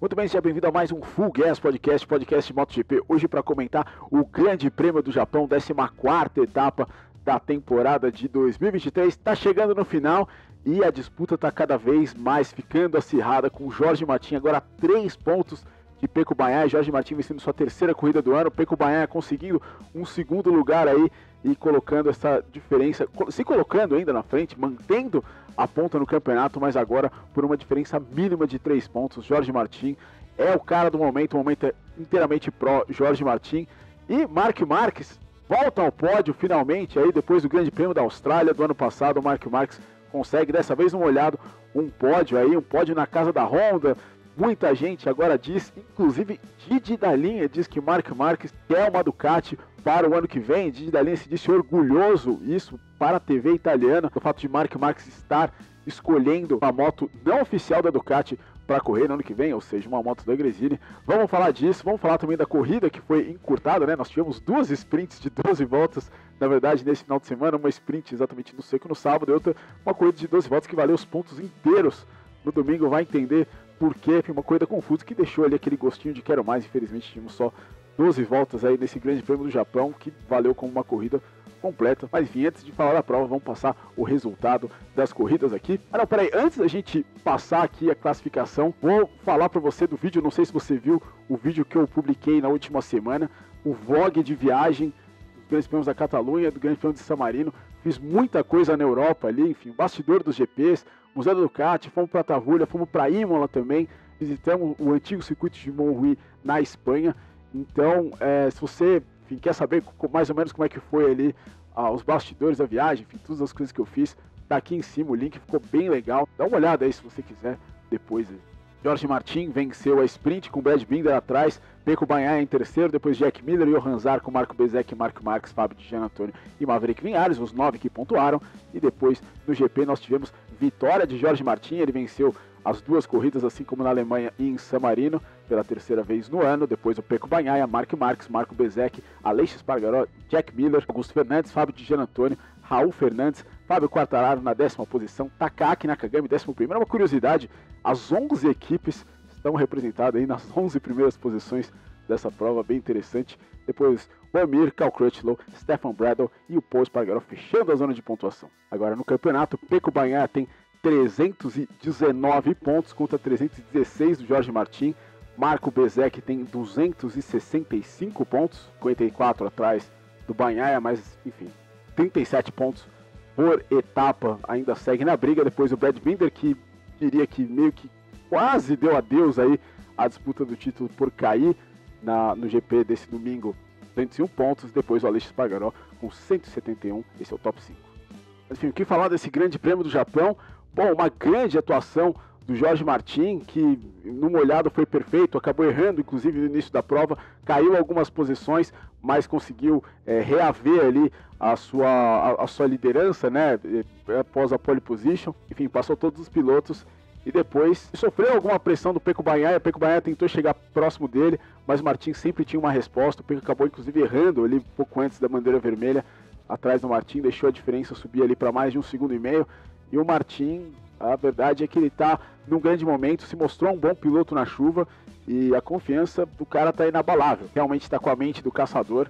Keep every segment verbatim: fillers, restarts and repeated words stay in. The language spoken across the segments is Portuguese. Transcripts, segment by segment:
Muito bem, seja bem-vindo a mais um Full Gas Podcast, podcast de MotoGP. Hoje para comentar o Grande Prêmio do Japão, décima quarta etapa da temporada de dois mil e vinte e três. Está chegando no final e a disputa está cada vez mais ficando acirrada, com o Jorge Martin agora a três pontos de Pecco Bagnaia. Jorge Martin vencendo sua terceira corrida do ano, Pecco Bagnaia conseguindo um segundo lugar aí e colocando essa diferença, se colocando ainda na frente, mantendo a ponta no campeonato, mas agora por uma diferença mínima de três pontos. Jorge Martin é o cara do momento, o momento é inteiramente pró Jorge Martin. E Marc Marques volta ao pódio finalmente, aí depois do Grande Prêmio da Austrália do ano passado. O Marc Marques consegue dessa vez um olhado, um pódio aí, um pódio na casa da Honda. Muita gente agora diz, inclusive Didi Dalinha diz que Marc Marques quer uma Ducati para o ano que vem. Didi Dalinha se disse orgulhoso, isso para a T V italiana, o fato de Marc Marques estar escolhendo uma moto não oficial da Ducati para correr no ano que vem, ou seja, uma moto da Gresini. Vamos falar disso, vamos falar também da corrida que foi encurtada, né? Nós tivemos duas sprints de doze voltas, na verdade, nesse final de semana, uma sprint exatamente no seco no sábado e outra uma corrida de doze voltas que valeu os pontos inteiros no domingo. Vai entender porque foi uma corrida confusa que deixou ali aquele gostinho de quero mais. Infelizmente tivemos só doze voltas aí nesse Grande Prêmio do Japão, que valeu como uma corrida completa. Mas enfim, antes de falar da prova, vamos passar o resultado das corridas aqui. Ah não, peraí, antes da gente passar aqui a classificação, vou falar para você do vídeo. Não sei se você viu o vídeo que eu publiquei na última semana, o vlog de viagem dos Grandes Prêmios da Catalunha, do Grande Prêmio de San Marino. Fiz muita coisa na Europa ali, enfim, bastidor dos G Ps, Museu da Ducati, fomos para Tavulha, fomos para Imola também, visitamos o antigo circuito de Montjuïc na Espanha. Então, é, se você enfim, quer saber mais ou menos como é que foi ali ah, os bastidores da viagem, enfim, todas as coisas que eu fiz, tá aqui em cima o link, ficou bem legal. Dá uma olhada aí se você quiser depois. Aí. Jorge Martin venceu a sprint com Brad Binder atrás, Pecco Bagnaia em terceiro, depois Jack Miller e Johan Zarco com Marco Bezzecchi, Marco Marques, Fábio de Gian Antônio e Maverick Vinhares, os nove que pontuaram. E depois no G P nós tivemos vitória de Jorge Martin, ele venceu as duas corridas, assim como na Alemanha e em San Marino, pela terceira vez no ano. Depois o Pecco Bagnaia, Marc Marques, Marco Bezzecchi, Aleix Espargaró, Jack Miller, Augusto Fernandes, Fábio de Gian Antônio, Raul Fernandes, Fábio Quartararo na décima posição, Takaaki Nakagami décimo primeiro. Uma curiosidade, as onze equipes estão representadas aí nas onze primeiras posições dessa prova, bem interessante. Depois o Amir, Cal Crutchlow, Stefan Bradl e o Paul Espargaró fechando a zona de pontuação. Agora no campeonato, Pecco Bagnaia tem trezentos e dezenove pontos contra trezentos e dezesseis do Jorge Martin. Marco Bezzecchi tem duzentos e sessenta e cinco pontos, cinquenta e quatro atrás do Bagnaia, mas enfim, trinta e sete pontos por etapa, ainda segue na briga. Depois o Brad Binder, que diria que meio que quase deu adeus aí à disputa do título por cair na, no G P desse domingo, duzentos e um pontos. Depois o Aleix Espargaró com cento e setenta e um, esse é o top cinco. Mas, enfim, o que falar desse Grande Prêmio do Japão? Bom, uma grande atuação do Jorge Martin, que no molhado foi perfeito, acabou errando inclusive no início da prova, caiu algumas posições, mas conseguiu é, reaver ali a sua, a, a sua liderança, né, após a pole position. Enfim, passou todos os pilotos e depois sofreu alguma pressão do Pecco Bagnaia. O Pecco Bagnaia tentou chegar próximo dele, mas o Martin sempre tinha uma resposta. O Pecco acabou inclusive errando ali um pouco antes da bandeira vermelha, atrás do Martin, deixou a diferença subir ali para mais de um segundo e meio. E o Martin, a verdade é que ele está num grande momento, se mostrou um bom piloto na chuva e a confiança do cara está inabalável. Realmente está com a mente do caçador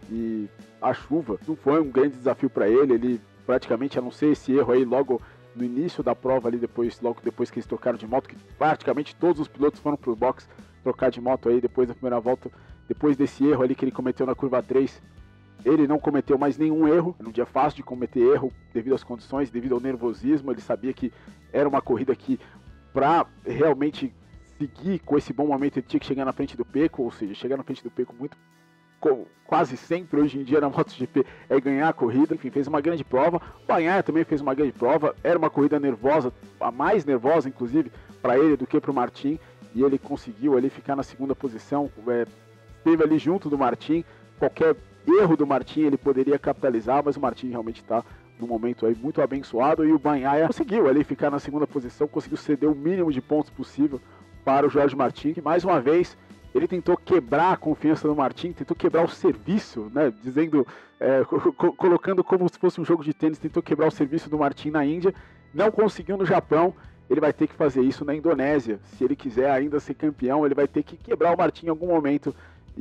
e a chuva não foi um grande desafio para ele. Ele praticamente, a não ser esse erro aí logo no início da prova, ali depois, logo depois que eles trocaram de moto, que praticamente todos os pilotos foram para o box trocar de moto aí depois da primeira volta, depois desse erro ali que ele cometeu na curva três. Ele não cometeu mais nenhum erro, era um dia fácil de cometer erro devido às condições, devido ao nervosismo. Ele sabia que era uma corrida que, para realmente seguir com esse bom momento, ele tinha que chegar na frente do Pecco, ou seja, chegar na frente do Pecco muito, quase sempre hoje em dia na MotoGP é ganhar a corrida. Enfim, fez uma grande prova. O Bagnaia também fez uma grande prova, era uma corrida nervosa, a mais nervosa inclusive para ele do que para o Martin, e ele conseguiu ali ficar na segunda posição, é, esteve ali junto do Martin. Qualquer erro do Martin ele poderia capitalizar, mas o Martin realmente está num momento aí muito abençoado, e o Bagnaia conseguiu ali ficar na segunda posição, conseguiu ceder o mínimo de pontos possível para o Jorge Martin, que mais uma vez ele tentou quebrar a confiança do Martin, tentou quebrar o serviço, né, dizendo, é, co colocando como se fosse um jogo de tênis, tentou quebrar o serviço do Martin na Índia, não conseguiu no Japão. ele vai ter que fazer isso na Indonésia. Se ele quiser ainda ser campeão, ele vai ter que quebrar o Martin em algum momento.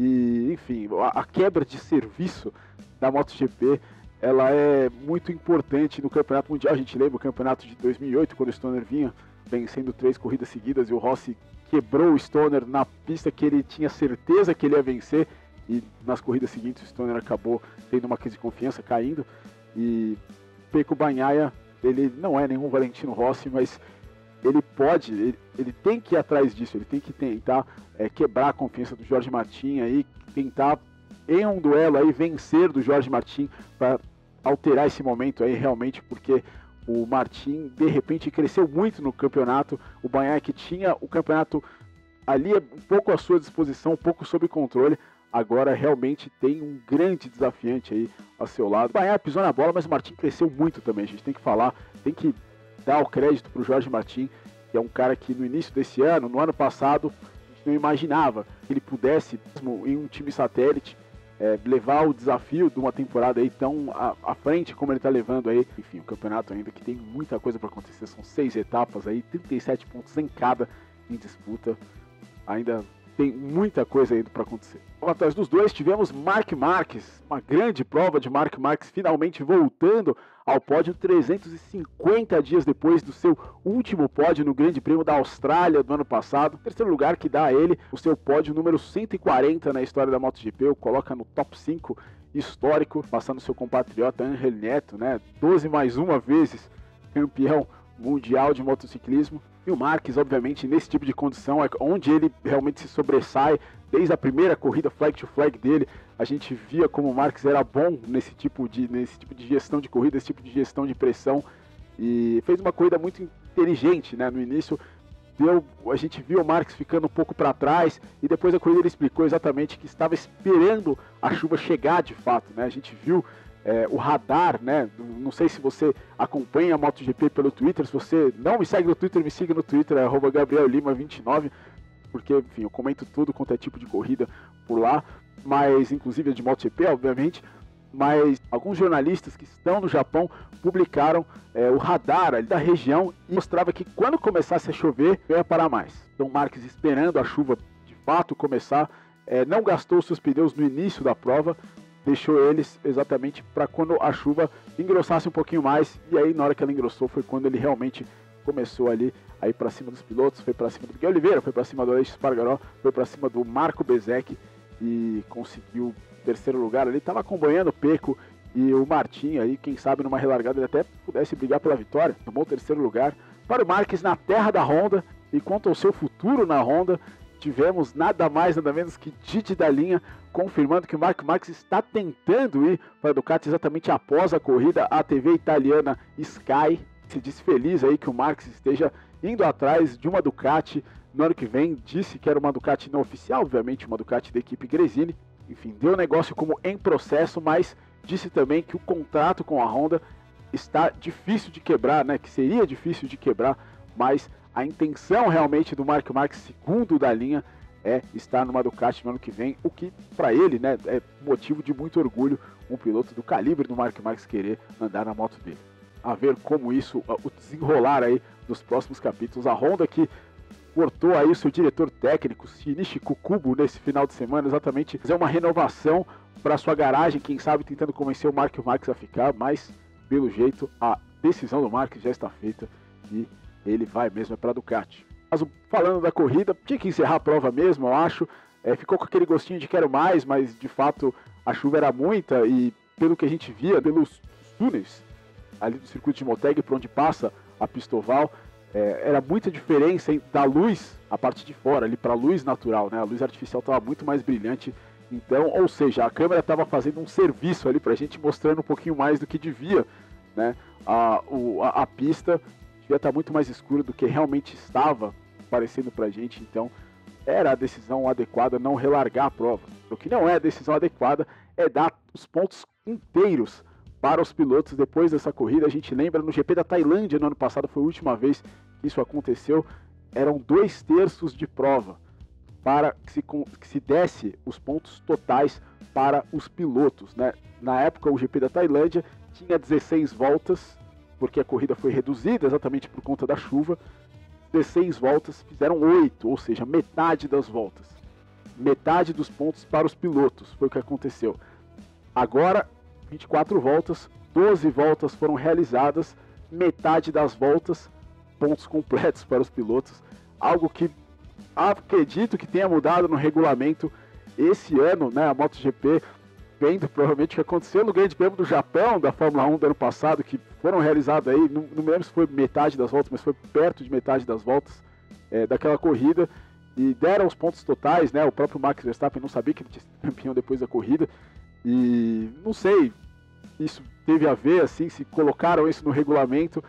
E, enfim, a, a quebra de serviço da MotoGP, ela é muito importante no Campeonato Mundial. A gente lembra o campeonato de dois mil e oito, quando o Stoner vinha vencendo três corridas seguidas e o Rossi quebrou o Stoner na pista que ele tinha certeza que ele ia vencer, e nas corridas seguintes o Stoner acabou tendo uma crise de confiança, caindo. E Pecco Bagnaia, ele não é nenhum Valentino Rossi, mas ele pode, ele, ele tem que ir atrás disso, ele tem que tentar é, quebrar a confiança do Jorge Martin aí, tentar em um duelo aí vencer do Jorge Martin para alterar esse momento aí realmente, porque o Martin de repente cresceu muito no campeonato. O Bagnaia, que tinha o campeonato ali um pouco à sua disposição, um pouco sob controle, agora realmente tem um grande desafiante aí ao seu lado. O Bagnaia pisou na bola, mas o Martin cresceu muito também, a gente tem que falar, tem que dar o crédito para o Jorge Martin, que é um cara que no início desse ano, no ano passado, a gente não imaginava que ele pudesse, mesmo em um time satélite, é, levar o desafio de uma temporada aí tão à, à frente como ele está levando aí. Enfim, o campeonato ainda que tem muita coisa para acontecer, são seis etapas aí, trinta e sete pontos em cada em disputa, ainda tem muita coisa ainda para acontecer. Atrás dos dois tivemos Marc Marquez, uma grande prova de Marc Marquez finalmente voltando ao pódio trezentos e cinquenta dias depois do seu último pódio no Grande Prêmio da Austrália do ano passado. Terceiro lugar que dá a ele o seu pódio número cento e quarenta na história da MotoGP, o coloca no top cinco histórico, passando seu compatriota Ángel Neto, né, doze mais uma vezes campeão mundial de motociclismo. E o Marquez, obviamente, nesse tipo de condição, é onde ele realmente se sobressai. Desde a primeira corrida flag to flag dele, a gente via como o Marquez era bom nesse tipo de, nesse tipo de gestão de corrida, esse tipo de gestão de pressão. E fez uma corrida muito inteligente, né? No início, deu, a gente viu o Marquez ficando um pouco para trás, e depois da corrida ele explicou exatamente que estava esperando a chuva chegar de fato, né? A gente viu É, o radar, né? Não sei se você acompanha a MotoGP pelo Twitter. Se você não me segue no Twitter, me siga no Twitter, é arroba Gabriel Lima vinte e nove, porque, enfim, eu comento tudo quanto é tipo de corrida por lá, mas inclusive de MotoGP, obviamente. Mas alguns jornalistas que estão no Japão publicaram é, o radar ali da região e mostrava que quando começasse a chover, não ia parar mais. Então o Marquez, esperando a chuva de fato começar, é, não gastou seus pneus no início da prova, deixou eles exatamente para quando a chuva engrossasse um pouquinho mais, e aí na hora que ela engrossou foi quando ele realmente começou ali a ir para cima dos pilotos, foi para cima do Miguel Oliveira, foi para cima do Aleix Espargaró, foi para cima do Marco Bezzecchi e conseguiu o terceiro lugar ali. Estava acompanhando o Pecco e o Martin aí, quem sabe numa relargada ele até pudesse brigar pela vitória. Tomou o terceiro lugar para o Marquez na terra da Honda. E quanto ao seu futuro na Honda, tivemos nada mais, nada menos que Didi Dalinha confirmando que o Marc Marquez está tentando ir para a Ducati exatamente após a corrida. A T V italiana Sky se diz feliz aí que o Marquez esteja indo atrás de uma Ducati no ano que vem. Disse que era uma Ducati não oficial, obviamente uma Ducati da equipe Gresini. Enfim, deu o negócio como em processo, mas disse também que o contrato com a Honda está difícil de quebrar, né? Que seria difícil de quebrar, mas a intenção realmente do Marc Marquez, segundo o Dalinha, é estar numa Ducati no ano que vem, o que para ele, né, é motivo de muito orgulho, um piloto do calibre do Marc Marquez querer andar na moto dele. A ver como isso, o desenrolar aí dos próximos capítulos. A Honda que cortou aí o seu diretor técnico, Shinichi Kukubo, nesse final de semana, exatamente fazer uma renovação para sua garagem, quem sabe tentando convencer o Marc Marquez a ficar, mas pelo jeito a decisão do Marquez já está feita e ele vai mesmo para a Ducati. Mas falando da corrida, tinha que encerrar a prova mesmo, eu acho. É, ficou com aquele gostinho de quero mais, mas de fato a chuva era muita e pelo que a gente via, pelos túneis ali do circuito de Motegi, por onde passa a pista oval, é, era muita diferença hein, da luz, a parte de fora, ali para a luz natural, né? A luz artificial estava muito mais brilhante. Então, ou seja, a câmera estava fazendo um serviço ali para a gente, mostrando um pouquinho mais do que devia, né? A, o, a, a pista devia estar muito mais escura do que realmente estava parecendo pra gente, então era a decisão adequada não relargar a prova. O que não é a decisão adequada é dar os pontos inteiros para os pilotos depois dessa corrida. A gente lembra no G P da Tailândia no ano passado, foi a última vez que isso aconteceu, eram dois terços de prova para que se, que se desse os pontos totais para os pilotos, né? Na época o G P da Tailândia tinha dezesseis voltas, porque a corrida foi reduzida exatamente por conta da chuva, dezesseis voltas, fizeram oito, ou seja, metade das voltas. Metade dos pontos para os pilotos, foi o que aconteceu. Agora, vinte e quatro voltas, doze voltas foram realizadas, metade das voltas, pontos completos para os pilotos. Algo que acredito que tenha mudado no regulamento esse ano, né? A MotoGP, vendo provavelmente o que aconteceu no Grande Prêmio do Japão, da Fórmula um do ano passado, que foram realizadas aí, não, não me lembro se foi metade das voltas, mas foi perto de metade das voltas é, daquela corrida, e deram os pontos totais, né? O próprio Max Verstappen não sabia que ele tinha sido campeão depois da corrida, e não sei, isso teve a ver, assim, se colocaram isso no regulamento,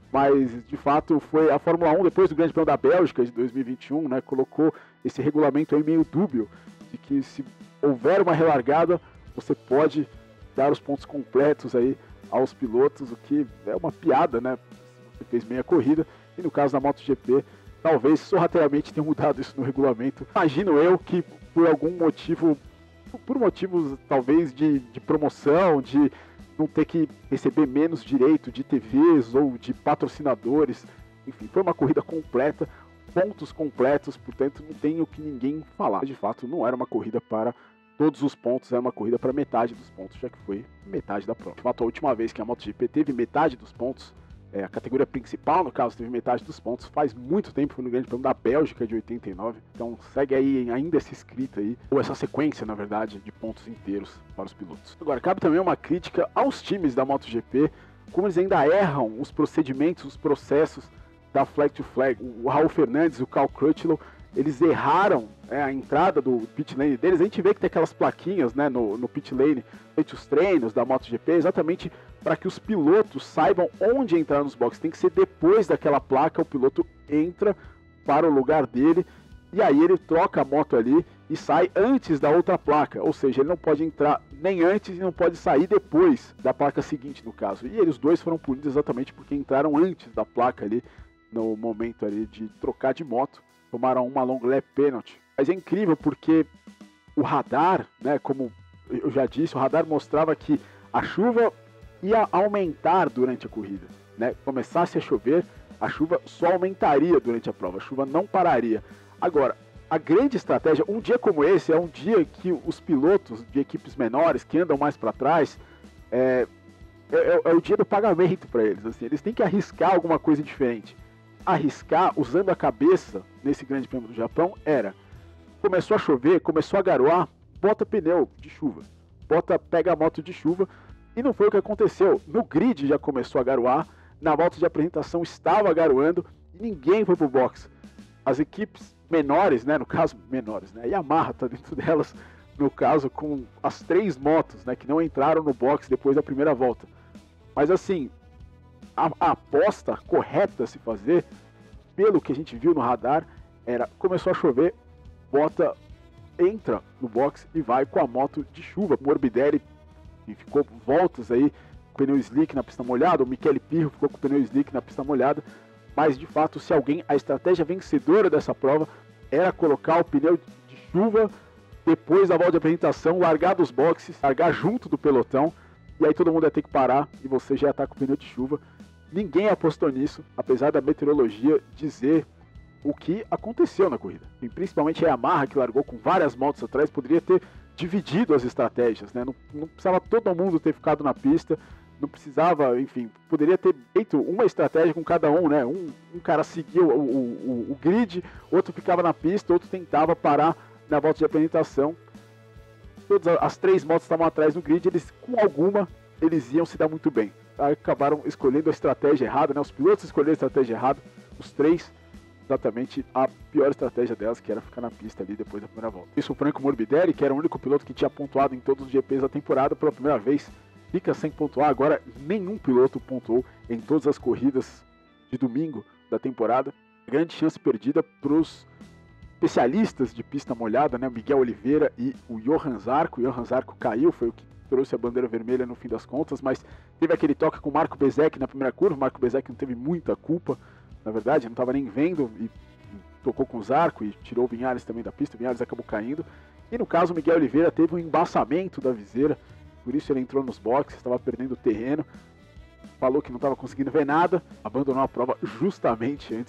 mas de fato foi a Fórmula um, depois do Grande Prêmio da Bélgica de dois mil e vinte e um, né, colocou esse regulamento aí meio dúbio, de que se houver uma relargada, você pode dar os pontos completos aí aos pilotos, o que é uma piada, né? Você fez meia corrida, e no caso da MotoGP, talvez sorrateiramente tenha mudado isso no regulamento. Imagino eu que por algum motivo, por motivos talvez de, de promoção, de não ter que receber menos direito de T Vs ou de patrocinadores, enfim, foi uma corrida completa, pontos completos, portanto não tem o que ninguém falar. De fato, não era uma corrida para todos os pontos, era uma corrida para metade dos pontos, já que foi metade da prova. De fato, a última vez que a MotoGP teve metade dos pontos, é, a categoria principal, no caso, teve metade dos pontos, faz muito tempo, foi no Grande Prêmio da Bélgica de oitenta e nove, então segue aí ainda esse escrito aí, ou essa sequência, na verdade, de pontos inteiros para os pilotos. Agora, cabe também uma crítica aos times da MotoGP, como eles ainda erram os procedimentos, os processos da flag to flag. O Raul Fernandes e o Cal Crutchlow, eles erraram é, a entrada do pit lane deles. A gente vê que tem aquelas plaquinhas, né, no, no pit lane, durante os treinos da MotoGP, exatamente para que os pilotos saibam onde entrar nos boxes. Tem que ser depois daquela placa, o piloto entra para o lugar dele, e aí ele troca a moto ali e sai antes da outra placa. Ou seja, ele não pode entrar nem antes e não pode sair depois da placa seguinte, no caso. E eles dois foram punidos exatamente porque entraram antes da placa ali, no momento ali de trocar de moto. Tomaram uma long lap penalty. Mas é incrível porque o radar, né, como eu já disse, o radar mostrava que a chuva ia aumentar durante a corrida, né? Começasse a chover, a chuva só aumentaria durante a prova, a chuva não pararia. Agora, a grande estratégia, um dia como esse, é um dia que os pilotos de equipes menores, que andam mais para trás, é, é, é o dia do pagamento para eles. Assim, eles têm que arriscar alguma coisa diferente. Arriscar usando a cabeça nesse Grande Prêmio do Japão era: começou a chover, começou a garoar, bota pneu de chuva, bota, pega a moto de chuva, e não foi o que aconteceu. No grid já começou a garoar, na volta de apresentação estava garoando e ninguém foi pro box. As equipes menores, né, no caso menores, né, a Yamaha tá dentro delas, no caso com as três motos, né, que não entraram no box depois da primeira volta. Mas assim, A, a aposta correta a se fazer, pelo que a gente viu no radar, era: começou a chover, bota, entra no box e vai com a moto de chuva. O Morbidelli ficou voltas aí com o pneu slick na pista molhada, o Michele Pirro ficou com o pneu slick na pista molhada, mas de fato, se alguém, a estratégia vencedora dessa prova era colocar o pneu de chuva depois da volta de apresentação, largar dos boxes, largar junto do pelotão, e aí todo mundo ia ter que parar e você já ia estar com o pneu de chuva. Ninguém apostou nisso, apesar da meteorologia dizer o que aconteceu na corrida. E principalmente a Yamaha, que largou com várias motos atrás, poderia ter dividido as estratégias, né? Não, não precisava todo mundo ter ficado na pista, não precisava, enfim, poderia ter feito uma estratégia com cada um, né? Um, um cara seguia o, o, o, o grid, outro ficava na pista, outro tentava parar na volta de apresentação. Todas as três motos estavam atrás no grid, eles, com alguma, eles iam se dar muito bem. Aí acabaram escolhendo a estratégia errada, né? Os pilotos escolheram a estratégia errada, os três, exatamente a pior estratégia delas, que era ficar na pista ali depois da primeira volta. Isso o Franco Morbidelli, que era o único piloto que tinha pontuado em todos os G Ps da temporada pela primeira vez, fica sem pontuar. Agora nenhum piloto pontuou em todas as corridas de domingo da temporada. Grande chance perdida para os especialistas de pista molhada, né? Miguel Oliveira e o Johan Zarco. O Johan Zarco caiu, foi o que trouxe a bandeira vermelha no fim das contas, mas teve aquele toque com o Marco Bezzecchi na primeira curva. O Marco Bezzecchi não teve muita culpa, na verdade, não estava nem vendo, e tocou com o Zarco e tirou o Vinhares também da pista. O Vinhares acabou caindo, e no caso o Miguel Oliveira teve um embaçamento da viseira, por isso ele entrou nos boxes, estava perdendo terreno, falou que não estava conseguindo ver nada, abandonou a prova justamente antes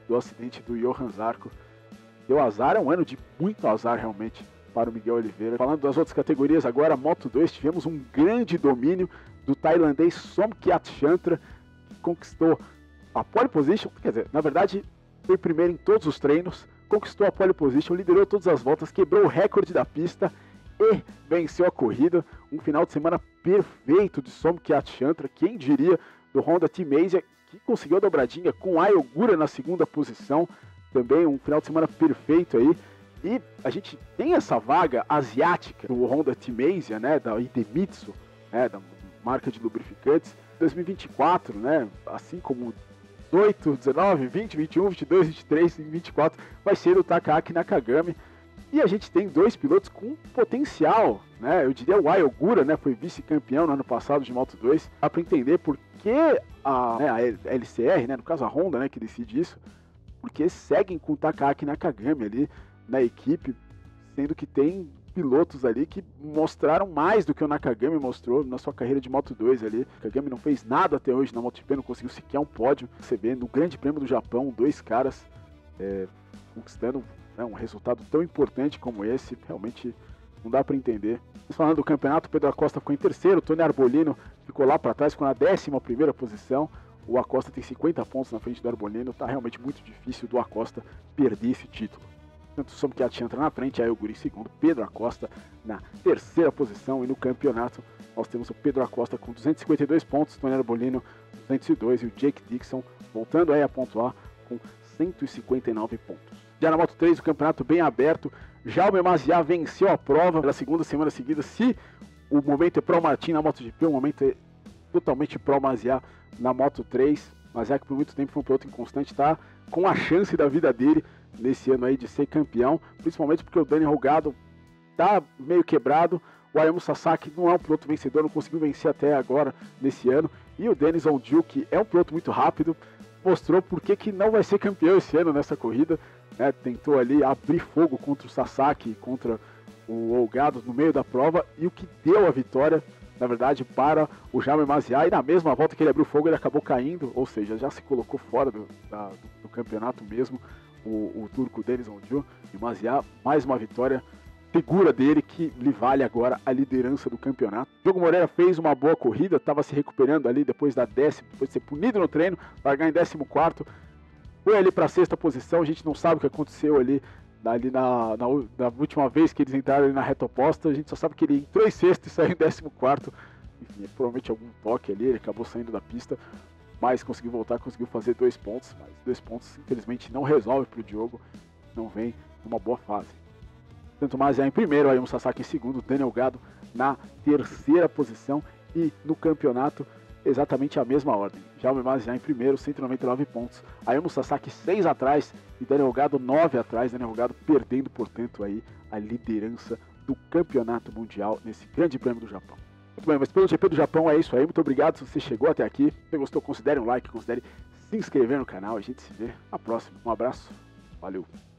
do acidente do Johan Zarco. Deu azar, é um ano de muito azar realmente para o Miguel Oliveira. Falando das outras categorias agora, Moto dois, tivemos um grande domínio do tailandês Somkiat Chantra, que conquistou a pole position, quer dizer, na verdade foi primeiro em todos os treinos, conquistou a pole position, liderou todas as voltas, quebrou o recorde da pista e venceu a corrida. Um final de semana perfeito de Somkiat Chantra, quem diria, do Honda Team Asia, que conseguiu a dobradinha com a Ogura na segunda posição. Também um final de semana perfeito aí. E a gente tem essa vaga asiática do Honda Team Asia, né, da Idemitsu, né, da marca de lubrificantes, dois mil e vinte e quatro, né, assim como dezoito, dezenove, vinte, vinte e um, vinte e dois, vinte e três e vinte e quatro, vai ser o Takaaki Nakagami. E a gente tem dois pilotos com potencial, né, eu diria o Ai Ogura, né, foi vice-campeão no ano passado de Moto dois, dá para entender por que a, né, a L C R, né, no caso a Honda, né, que decide isso, porque seguem com o Takaaki Nakagami ali na equipe, sendo que tem pilotos ali que mostraram mais do que o Nakagami mostrou na sua carreira de Moto dois ali. O Nakagami não fez nada até hoje na MotoGP, não conseguiu sequer um pódio. Você vê no Grande Prêmio do Japão, dois caras é, conquistando, né, um resultado tão importante como esse, realmente não dá para entender. Mas falando do campeonato, o Pedro Acosta ficou em terceiro, o Tony Arbolino ficou lá para trás, ficou na décima primeira posição. O Acosta tem cinquenta pontos na frente do Arbolino, tá realmente muito difícil do Acosta perder esse título. Tanto o Somkiat Chantra na frente, aí o Guri em segundo, Pedro Acosta na terceira posição, e no campeonato nós temos o Pedro Acosta com duzentos e cinquenta e dois pontos, Tony Arbolino duzentos e dois e o Jake Dixon voltando aí a pontuar com cento e cinquenta e nove pontos. Já na Moto três, o campeonato bem aberto, Jaume Maziá venceu a prova pela segunda semana seguida. Se o momento é Pro Martin na MotoGP, o momento é totalmente Pro Maziá na Moto três. Maziá, que por muito tempo foi um piloto inconstante, está com a chance da vida dele nesse ano aí de ser campeão, principalmente porque o Dani Rogado tá meio quebrado, o Ayumu Sasaki não é um piloto vencedor, não conseguiu vencer até agora nesse ano, e o Dennis Ondiu, que é um piloto muito rápido, mostrou por que que não vai ser campeão esse ano nessa corrida, né? Tentou ali abrir fogo contra o Sasaki, contra o Olgado no meio da prova, e o que deu a vitória, na verdade, para o Jaume Maziá, e na mesma volta que ele abriu fogo ele acabou caindo, ou seja, já se colocou fora do, da, do, do campeonato mesmo, o, o turco Dennis Ondiu, e o Maziá, mais uma vitória, figura dele que lhe vale agora a liderança do campeonato. O Diogo Moreira fez uma boa corrida, estava se recuperando ali depois da décima, depois de ser punido no treino, largar em décimo quarto, foi ali para a sexta posição, a gente não sabe o que aconteceu ali, ali na, na, na última vez que eles entraram ali na reta oposta, a gente só sabe que ele entrou em sexto e saiu em décimo quarto, enfim, provavelmente algum toque ali, ele acabou saindo da pista, mas conseguiu voltar, conseguiu fazer dois pontos, mas dois pontos infelizmente não resolve para o Diogo, não vem numa boa fase. Tanto Maziá em primeiro, Ayumu Sasaki em segundo, Daniel Gado na terceira posição, e no campeonato exatamente a mesma ordem. Jaume Maziá em primeiro, cento e noventa e nove pontos, Ayumu Sasaki seis atrás e Daniel Gado nove atrás, Daniel Gado perdendo, portanto, aí a liderança do campeonato mundial nesse grande prêmio do Japão. Muito bem, mas pelo G P do Japão é isso aí, muito obrigado se você chegou até aqui. Se você gostou, considere um like, considere se inscrever no canal, a gente se vê na próxima. Um abraço, valeu!